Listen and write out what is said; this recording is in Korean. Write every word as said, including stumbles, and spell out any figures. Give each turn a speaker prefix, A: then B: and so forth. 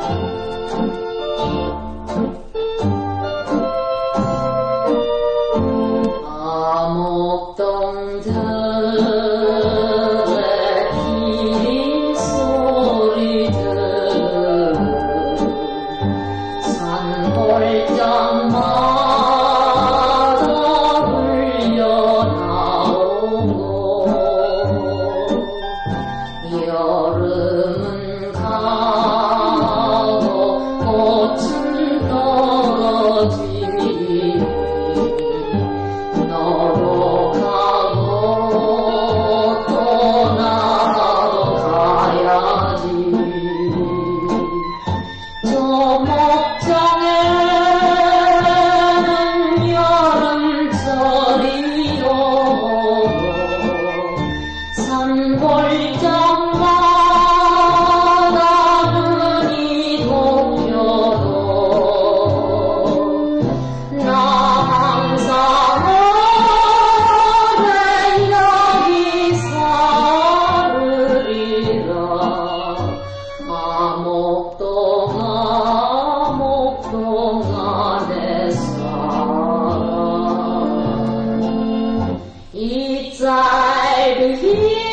A: 여름은 가고 꽃은 떨어지니 너도 가고 또 나도 가야지. 저 목장에는 여름철이요 산골장마다 눈이 돋겨도 나 항상 오래 여기 살으리라. 아목동아 목동아 내 사랑 이 짧은